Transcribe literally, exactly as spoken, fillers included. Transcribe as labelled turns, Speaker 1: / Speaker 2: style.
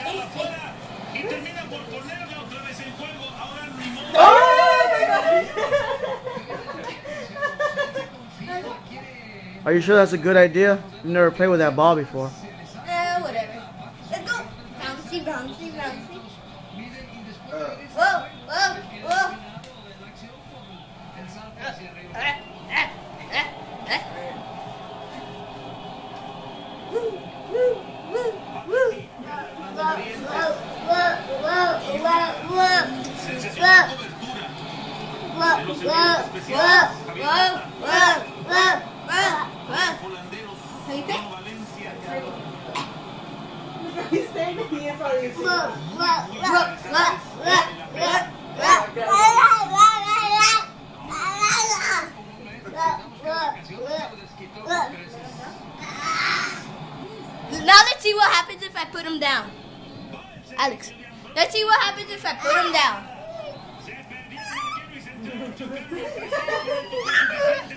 Speaker 1: Y termina por ponerla otra vez en juego. Ahora ni modo.
Speaker 2: Are you sure that's a good idea? You've never played with that ball before.
Speaker 3: Uh, whatever. Let's go. Bouncy, bouncy, bouncy. Whoa, whoa, whoa. Woo, woo, woo, woo. Whoa, whoa, whoa, whoa, whoa, whoa.
Speaker 1: Sensacional cobertura.
Speaker 3: Whoa, whoa, whoa, whoa, whoa, whoa, whoa, whoa.
Speaker 1: Volanderos.
Speaker 3: How you think?
Speaker 1: Valencia.
Speaker 4: He's standing here for you.
Speaker 3: Whoa, whoa, whoa, whoa, whoa, whoa, whoa. Now let's see what happens if I put him down. Alex, let's see what happens if I put him down.